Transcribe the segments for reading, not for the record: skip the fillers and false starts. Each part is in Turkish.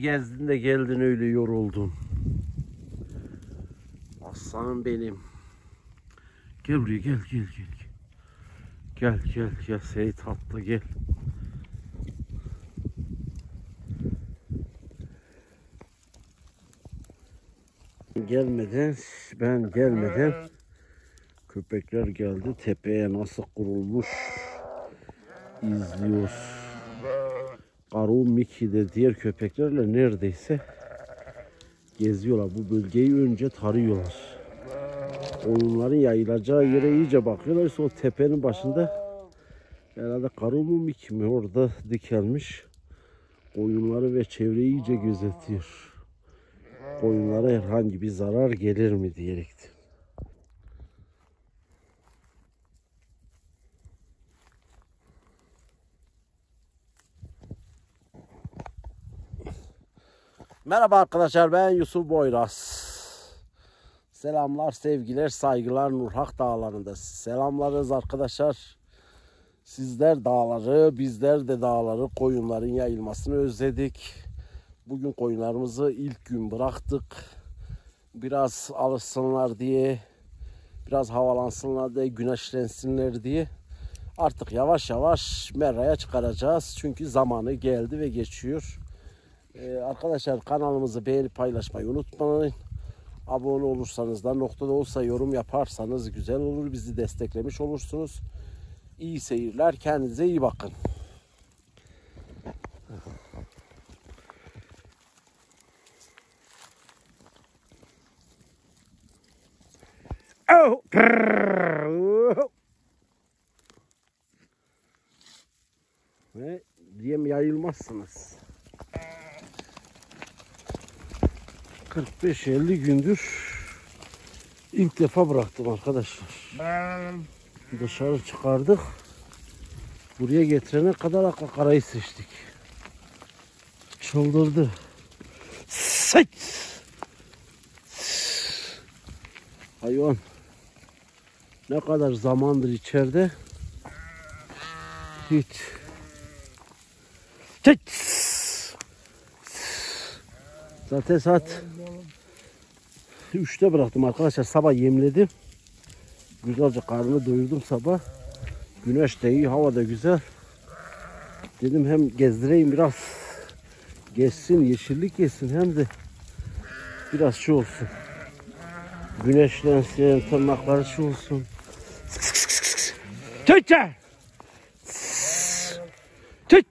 gezdin de geldin öyle yoruldun. Aslanım benim. Gel buraya gel. Gel Seyit tatlı gel. Ben gelmeden köpekler geldi. Tepeye nasıl kurulmuş izliyoruz. Karu, Miki de diğer köpeklerle neredeyse geziyorlar. Bu bölgeyi önce tarıyorlar. Oyunların yayılacağı yere iyice bakıyorlar. İşte o tepenin başında herhalde Karu mu Miki mi orada dikelmiş. Oyunları ve çevreyi iyice gözetiyor. Koyunlara herhangi bir zarar gelir mi diyerekti. Merhaba arkadaşlar, ben Yusuf Boyraz. Selamlar, sevgiler, saygılar Nurhak Dağları'nda. Selamlarız arkadaşlar. Sizler dağları, bizler de dağları, koyunların yayılmasını özledik. Bugün koyunlarımızı ilk gün bıraktık. Biraz alışsınlar diye, biraz havalansınlar diye, güneşlensinler diye. Artık yavaş yavaş meraya çıkaracağız. Çünkü zamanı geldi ve geçiyor. Arkadaşlar kanalımızı beğenip paylaşmayı unutmayın. Abone olursanız da noktada olsa yorum yaparsanız güzel olur. Bizi desteklemiş olursunuz. İyi seyirler. Kendinize iyi bakın. Oh. Ve diyem yayılmazsınız. 45-50 gündür ilk defa bıraktım arkadaşlar. Dışarı çıkardık. Buraya getirene kadar akakarayı seçtik. Çıldırdı. Hayvan ne kadar zamandır içeride hiç. Zaten saat 3'te bıraktım arkadaşlar. Sabah yemledim. Güzelce karnını doyurdum sabah. Güneş de iyi, hava da güzel. Dedim hem gezdireyim biraz. Geçsin, yeşillik yesin, hem de biraz şu olsun. Güneşlensin, tırnakları şu olsun. Tüçe! Tüç!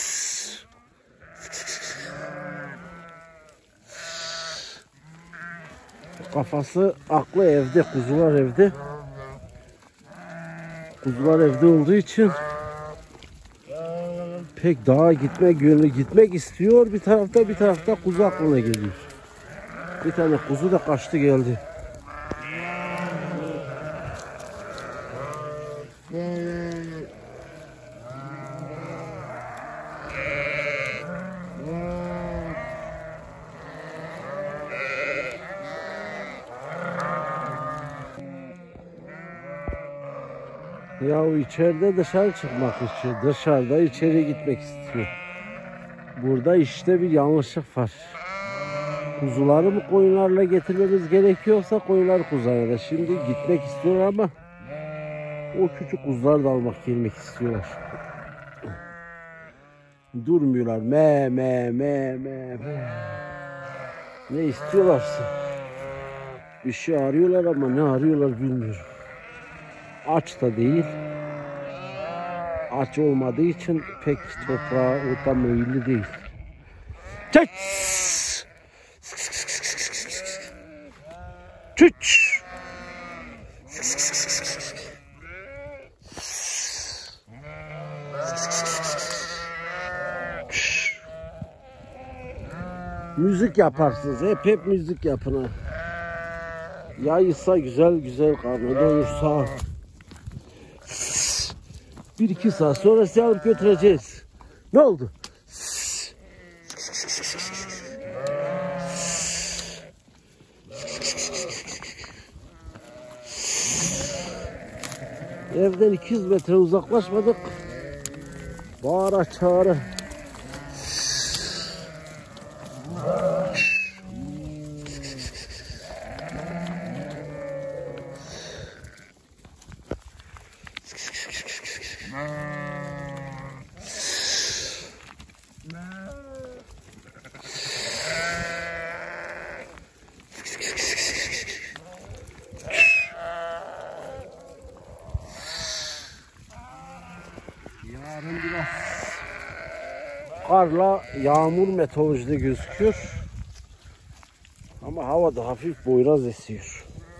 Kafası, aklı evde, kuzular evde. Kuzular evde olduğu için pek dağa gitmek istiyor. Bir tarafta kuzu aklına geliyor. Bir tane kuzu da kaçtı geldi. Ya içeride dışarı çıkmak istiyor. Dışarıda içeri gitmek istiyor. Burada işte bir yanlışlık var. Kuzuları mı koyunlarla getirmemiz gerekiyorsa koyunlar kuzularla. Şimdi gitmek istiyor ama o küçük kuzuları da gelmek istiyorlar. Durmuyorlar. Me. Ne istiyorlarsa. Bir şey arıyorlar ama ne arıyorlar bilmiyorum. Aç da değil. Aç olmadığı için pek toprağa ota meyilli değil. Çüç! Çüç! Müzik yaparsınız. Hep müzik yapın ha. Yayılsa güzel karnı doyursa. 1-2 saat sonra sizi alıp götüreceğiz. Ne oldu? Evden 200 metre uzaklaşmadık. Bağıra çağıra. karla yağmur meteorolojide gözüküyor. Ama havada hafif boyraz esiyor.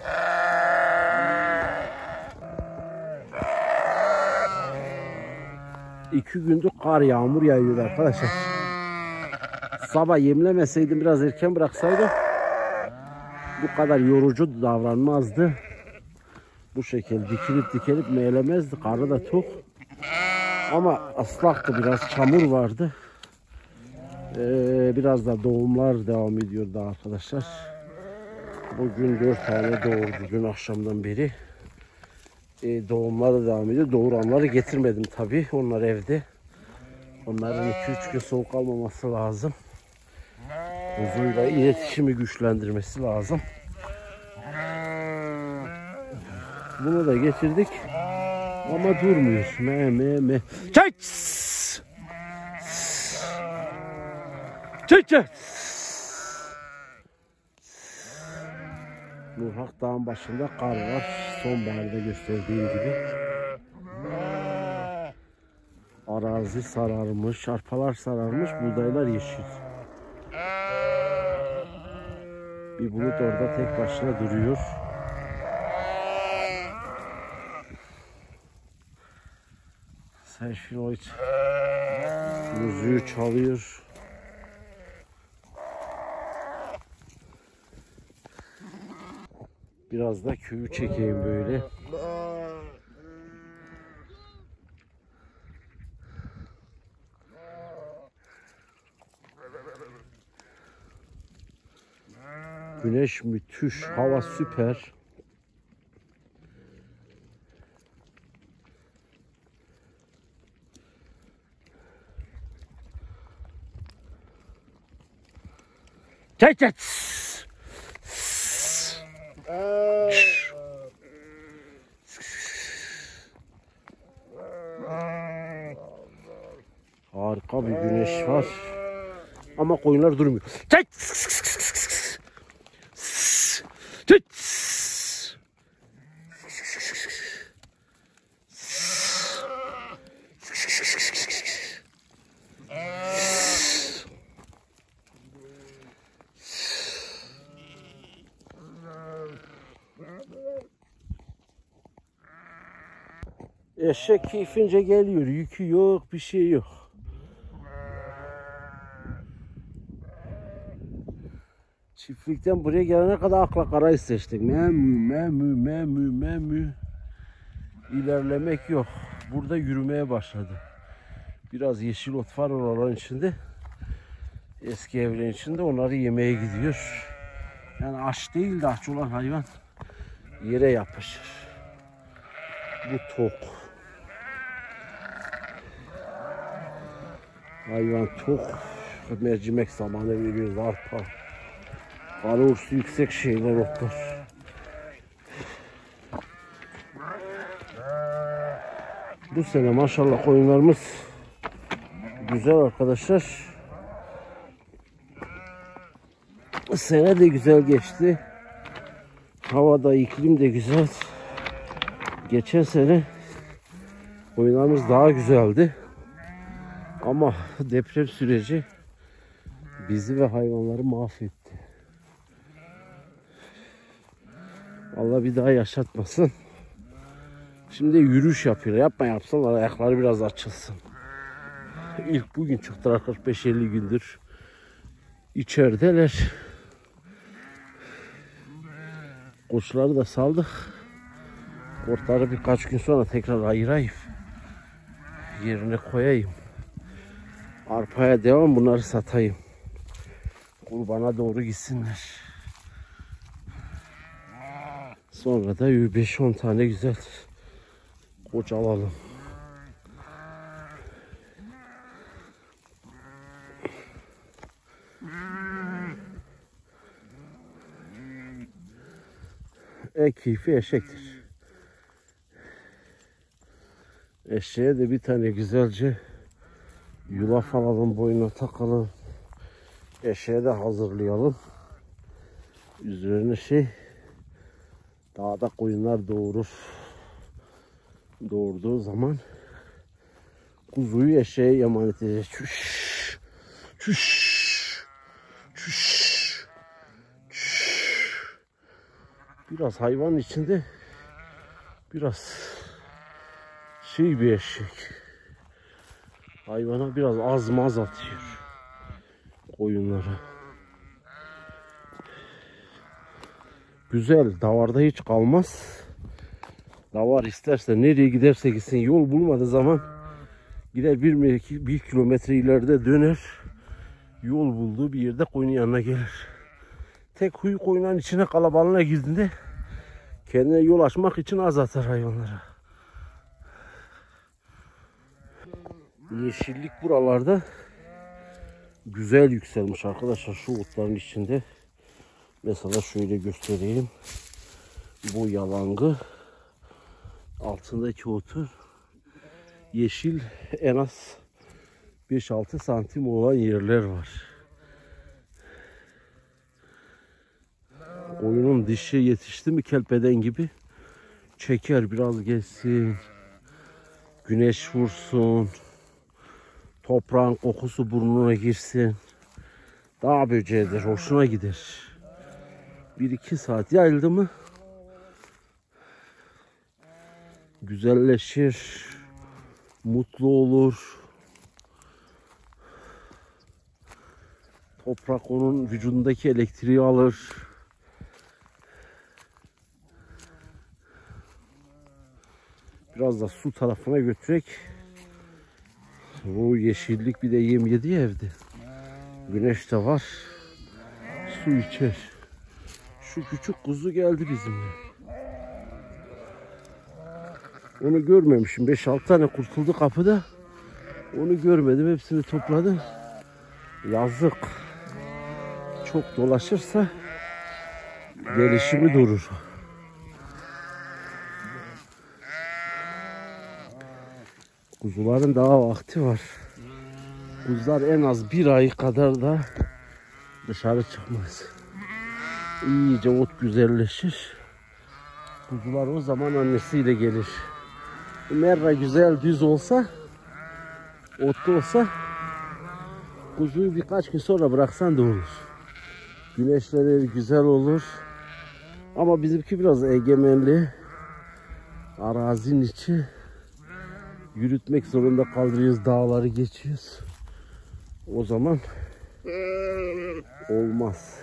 İki gündür kar yağmur yağıyor arkadaşlar. Sabah yemlemeseydim, biraz erken bıraksaydım bu kadar yorucu davranmazdı. Bu şekilde dikilip meylemezdi. Karı da tok. Ama ıslaktı, biraz çamur vardı. Biraz da doğumlar devam ediyordu arkadaşlar. Bugün 4 tane doğurdu dün akşamdan beri. Doğumları devam ediyor. Doğuranları getirmedim tabi. Onlar evde. Onların 2-3 gün soğuk almaması lazım. Kuzuyla iletişimi güçlendirmesi lazım. Bunu da getirdik. Ama durmuyor. Me. Çek! Çek! Nurhak Dağı'nın başında kar var. Sonbaharda gösterdiğim gibi. Arazi sararmış, arpalar sararmış, buğdaylar yeşil. Bir bulut orada tek başına duruyor. Serfinoid müziği çalıyor. Biraz da köyü çekeyim böyle. Güneş müthiş, hava süper. Çek! Harika bir güneş var. Ama koyunlar durmuyor. Çek! Eşek keyfince geliyor. Yükü yok, bir şey yok. Çiftlikten buraya gelene kadar akla karayı seçtik. Memü. İlerlemek yok. Burada yürümeye başladı. Biraz yeşil ot var oraların içinde. Eski evlerin içinde, onları yemeye gidiyor. Yani aç değil de aç olan hayvan yere yapışır. Bu tok. Hayvan tok. Mercimek zamanı veriyoruz, arpa. Kalorisi yüksek şeyler otlar. Bu sene maşallah koyunlarımız güzel arkadaşlar. Sene de güzel geçti. Havada, iklim de güzel. Geçen sene koyunlarımız daha güzeldi. Ama deprem süreci bizi ve hayvanları mahvetti. Allah bir daha yaşatmasın. Şimdi yürüyüş yapıyor. Yapsalar ayakları biraz açılsın. İlk bugün çıktılar, 45-50 gündür içerideler. Koçları da saldık. Kurtları birkaç gün sonra tekrar ayırayım. Yerine koyayım. Arpaya devam, bunları satayım. Kurbana doğru gitsinler. Sonra da 5-10 tane güzel koç alalım. Keyfi eşektir. Eşeğe de bir tane güzelce yulaf alalım, boynuna takalım. Eşeğe de hazırlayalım. Üzerine dağda koyunlar doğurur. Doğurduğu zaman kuzuyu eşeğe emanet edecek. Çüş. Çüş. Çüş. Biraz hayvanın içinde biraz bir eşek. Hayvana biraz az maz atıyor. Koyunlara. Güzel. Davarda hiç kalmaz. Davar isterse nereye giderse gitsin, yol bulmadığı zaman gider bir kilometre ileride döner. Yol bulduğu bir yerde koyunun yanına gelir. Tek huyu koyunların içine, kalabalığına girdiğinde kendine yol açmak için az atar hayvanlara. Yeşillik buralarda güzel yükselmiş arkadaşlar, şu otların içinde. Mesela şöyle göstereyim. Bu yalangı, altındaki otun yeşil en az 5-6 santim olan yerler var. Koyunun dişi yetişti mi kelpeden gibi çeker, biraz geçsin, güneş vursun, toprağın kokusu burnuna girsin. Dağ böceğidir, hoşuna gider. 1-2 saat yayıldı mı güzelleşir, mutlu olur. Toprak onun vücudundaki elektriği alır. Biraz da su tarafına götürerek, bu yeşillik bir de yem yedi ya evde. Güneş de var. Su içer. Şu küçük kuzu geldi bizimle. Onu görmemişim. 5-6 tane kurtuldu kapıda. Onu görmedim. Hepsini topladım. Yazık. Çok dolaşırsa gelişimi durur. Kuzuların daha vakti var. Kuzular en az 1 ay kadar da dışarı çıkmaz. İyice ot güzelleşir. Kuzular o zaman annesiyle gelir. Merra güzel düz olsa, otlu olsa, kuzuyu birkaç gün sonra bıraksan da olur. Güneşleri güzel olur. Ama bizimki biraz egemenli. Arazinin içi. Yürütmek zorunda kalıyoruz, dağları geçiyoruz. O zaman olmaz.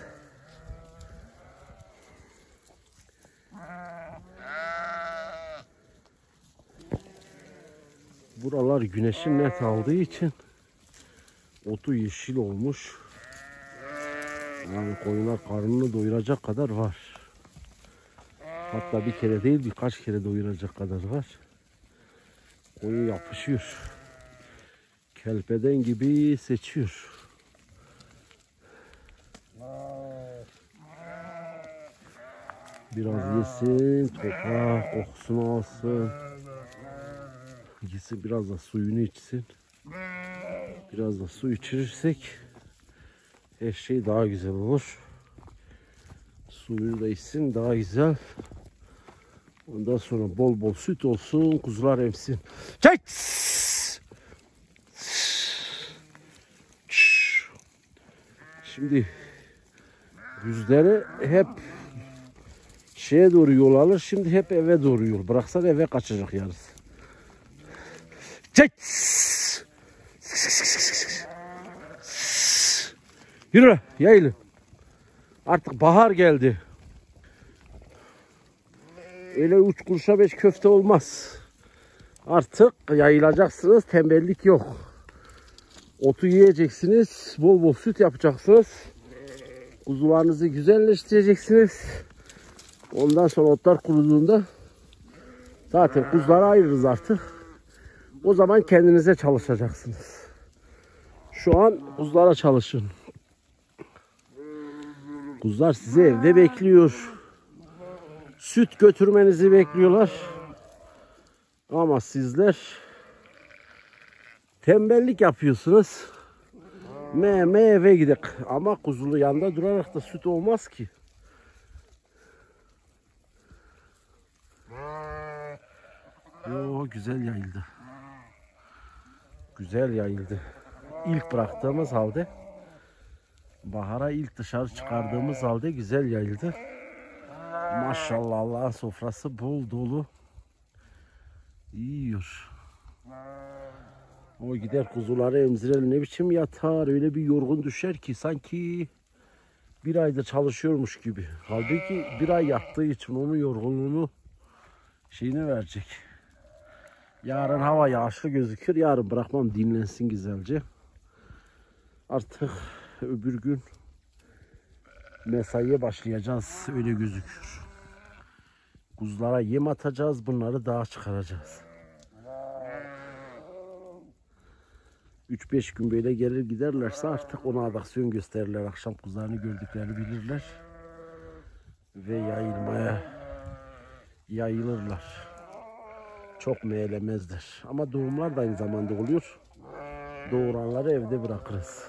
Buralar güneşin net aldığı için otu yeşil olmuş. Yani koyunlar karnını doyuracak kadar var. Hatta bir kere değil, birkaç kere doyuracak kadar var. Koyun yapışıyor. Kelpeden gibi seçiyor. Biraz yesin, toprak kokusunu alsın. Gitsin biraz da suyunu içsin. Biraz da su içirirsek her şey daha güzel olur. Suyunu da içsin, daha güzel. Ondan sonra bol bol süt olsun, kuzular emsin. Çek! Şimdi yüzleri hep şeye doğru yol alır. Şimdi hep eve doğru yol. Bıraksan eve kaçacak yarısı. Çek! Yürü, yayılın. Artık bahar geldi. Öyle 3 kuruşa 5 köfte olmaz. Artık yayılacaksınız, tembellik yok. Otu yiyeceksiniz, bol bol süt yapacaksınız. Kuzularınızı güzelleştireceksiniz. Ondan sonra otlar kuruduğunda zaten kuzuları ayırırız artık. O zaman kendinize çalışacaksınız. Şu an kuzulara çalışın. Kuzular sizi evde bekliyor. Süt götürmenizi bekliyorlar. Ama sizler tembellik yapıyorsunuz. Eve gidek. Ama kuzulu yanında durarak da süt olmaz ki. Yo, güzel yayıldı. Güzel yayıldı. İlk bıraktığımız halde Bahara ilk dışarı çıkardığımız halde güzel yayıldı. Maşallah, Allah'ın sofrası bol dolu. İyi yiyor. O gider kuzuları emzirer, ne biçim yatar, öyle bir yorgun düşer ki sanki bir ayda çalışıyormuş gibi. Halbuki bir ay yattığı için onun yorgunluğunu verecek. Yarın hava yağışlı gözükür. Yarın bırakmam, dinlensin güzelce. Artık öbür gün mesaiye başlayacağız, öyle gözüküyor. Kuzulara yem atacağız, bunları dağa çıkaracağız. 3-5 gün böyle gelir giderlerse artık ona adaptasyon gösterirler. Akşam kuzularını gördüklerini bilirler. Ve yayılırlar. Çok meylemezler. Ama doğumlar da aynı zamanda oluyor. Doğuranları evde bırakırız.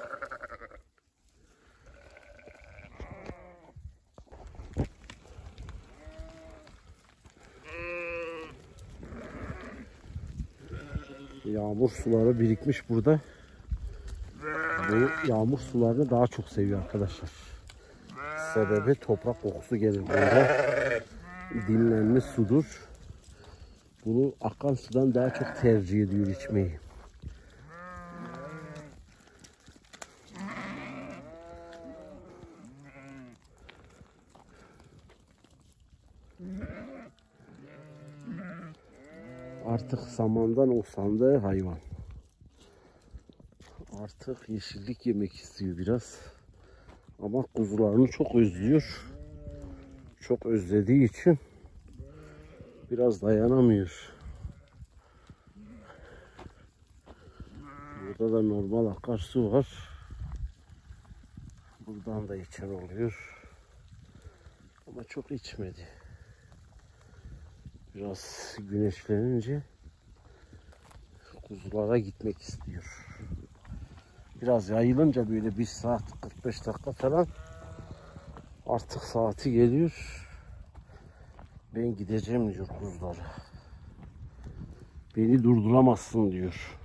Yağmur suları birikmiş burada. Bu yağmur sularını daha çok seviyor arkadaşlar. Sebebi toprak kokusu gelir burada. Dinlenmiş sudur. Bunu akan sudan daha çok tercih ediyor içmeyi. Artık samandan usandı hayvan. Artık yeşillik yemek istiyor biraz. Ama kuzularını çok özlüyor. Çok özlediği için biraz dayanamıyor. Burada da normal akarsu var. Buradan da içen oluyor. Ama çok içmedi. Biraz güneşlenince kuzulara gitmek istiyor. Biraz yayılınca böyle 1 saat 45 dakika falan artık saati geliyor. Ben gideceğim diyor kuzulara. Beni durduramazsın diyor.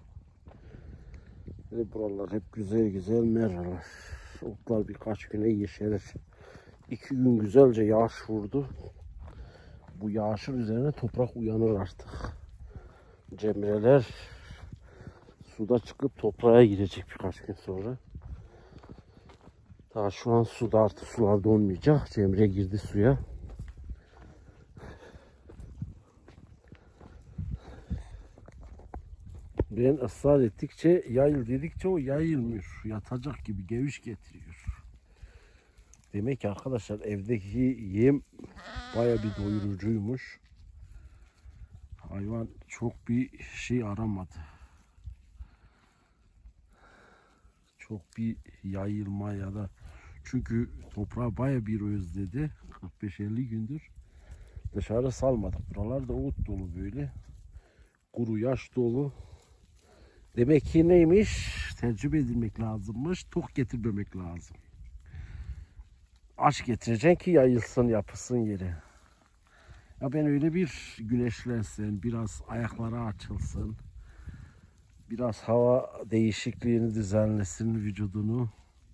Ve buralar hep güzel güzel meralar. Otlar birkaç güne yeşerir. 2 gün güzelce yağış vurdu. Bu yağışın üzerine toprak uyanır artık. Cemreler suda çıkıp toprağa girecek birkaç gün sonra. Daha şu an suda artık sular donmayacak. Cemre girdi suya. Ben ısrar ettikçe, yayıl dedikçe o yayılmıyor. Yatacak gibi geviş getiriyor. Demek ki arkadaşlar evdeki yem baya bir doyurucuymuş. Hayvan çok bir şey aramadı. Çok bir yayılma ya da, çünkü toprağı baya bir özledi. 45-50 gündür dışarı salmadık. Buralarda ot dolu böyle. Kuru yaş dolu. Demek ki neymiş? Tecrübe edilmek lazımmış. Tok getirmemek lazım. Aç getireceksin ki yayılsın, yapısın yere. Ya ben öyle bir güneşlensin, biraz ayakları açılsın, biraz hava değişikliğini düzenlesin vücudunu.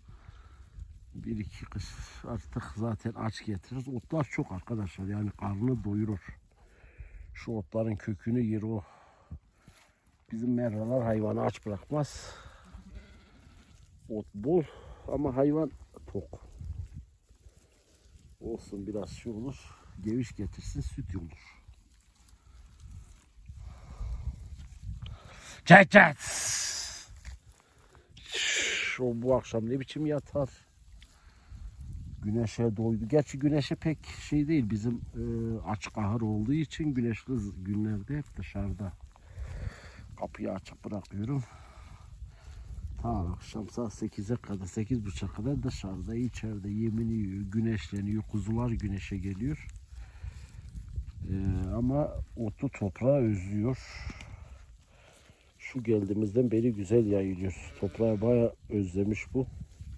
1-2 kış artık zaten aç getiririz. Otlar çok arkadaşlar, yani karnını doyurur. Şu otların kökünü yer o. Bizim meralar hayvanı aç bırakmaz. Ot bol ama hayvan tok. Olsun, biraz şey olur. Geviş getirsin, süt olur. Çat çat. O bu akşam ne biçim yatar. Güneşe doydu. Gerçi güneşe pek şey değil. Bizim açık ahır olduğu için güneşli günlerde hep dışarıda. Kapıyı açık bırakıyorum. Ta akşam saat 8'e kadar, 8.30'a kadar dışarıda, içeride yemini yiyor, güneşleniyor. Kuzular güneşe geliyor. Ama otu toprağı özlüyor. Şu geldiğimizden beri güzel yayılıyor. Toprağı bayağı özlemiş bu.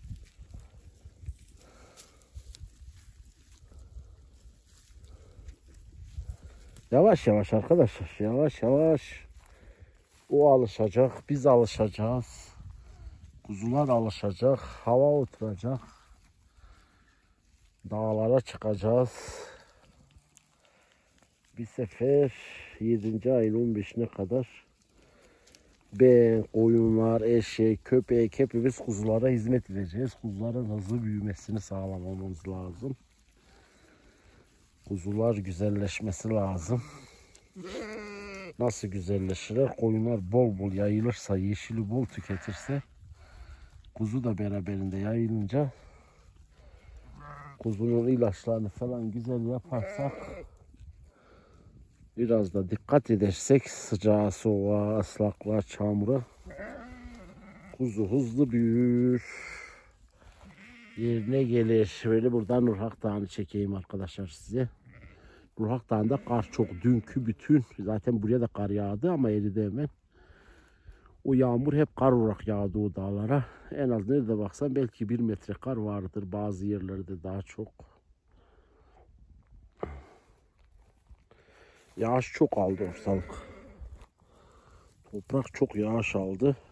Yavaş yavaş arkadaşlar, yavaş yavaş. O alışacak, biz alışacağız. Kuzular alışacak, hava oturacak. Dağlara çıkacağız. Bir sefer 7. ayın 15'ine kadar ben, koyunlar, eşek, köpek hepimiz kuzulara hizmet edeceğiz. Kuzuların hızlı büyümesini sağlamamız lazım. Kuzular güzelleşmesi lazım. Nasıl güzelleşirler? Koyunlar bol bol yayılırsa, yeşili bol tüketirse, kuzu da beraberinde yayılınca kuzunun ilaçlarını falan güzel yaparsak, biraz da dikkat edersek sıcağa, soğuğa, ıslaklığa, çamura, kuzu hızlı büyür. Yerine gelir. Şöyle buradan Nurhak Dağı'nı çekeyim arkadaşlar size. Nurhak Dağı'nda kar çok. Dünkü bütün, zaten buraya da kar yağdı ama eridi hemen. O yağmur hep kar olarak yağdı o dağlara. En az nerede baksan belki 1 metre kar vardır. Bazı yerlerde daha çok. Yağış çok aldı ortalık. Toprak çok yağış aldı.